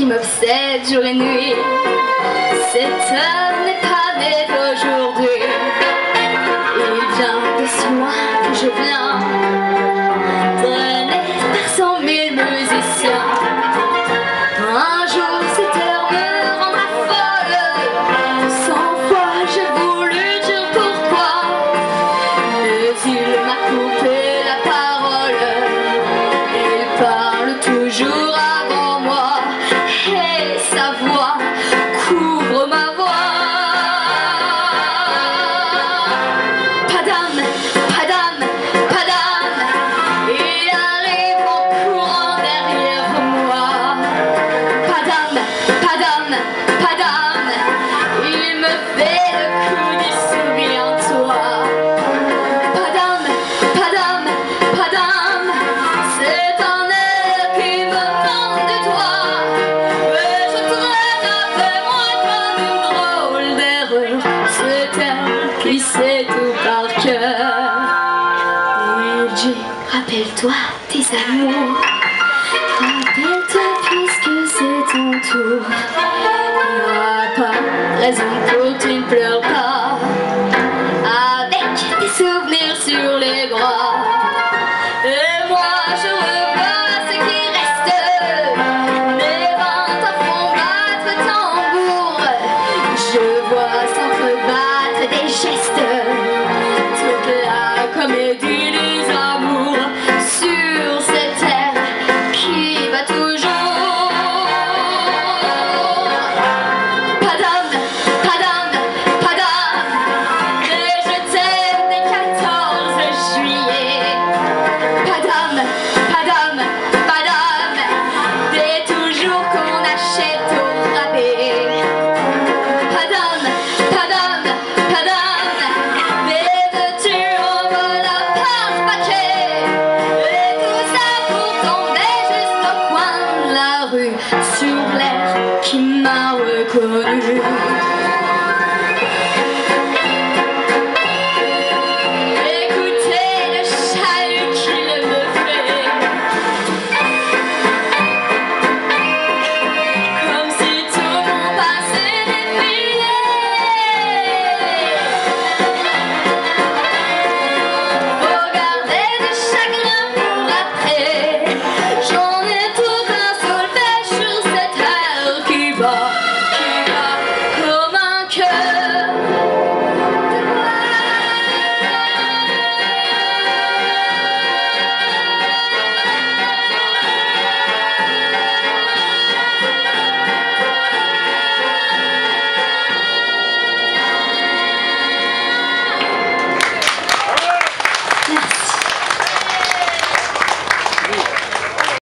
qui m'obsède jour et nuit. Cet homme n'est pas né d'aujourd'hui. Il vient de si loin que je viens, traîné par 100 000 musiciens. Un jour cet air me rendra folle, 100 fois j'ai voulu dire pourquoi, mais il m'a coupé la parole. Il parle toujours avant moi, et sa voix couvre ma voix. Pas d'âme, pas d'âme, pas d'âme, il arrive en courant derrière moi. Pas d'âme, pas d'âme, pas d'âme, il me fait le coup du souviens-toi. Pas d'âme, pas d'âme, pas d'âme, c'est un air qui me manque de toi. Mais je traîne avec moi comme une drôle d'erreur. C'est elle qui sait tout par cœur. Il dit, rappelle-toi tes amours, rappelle-toi puisque c'est ton tour. Il n'y a pas raison pour que tu ne pleures pas.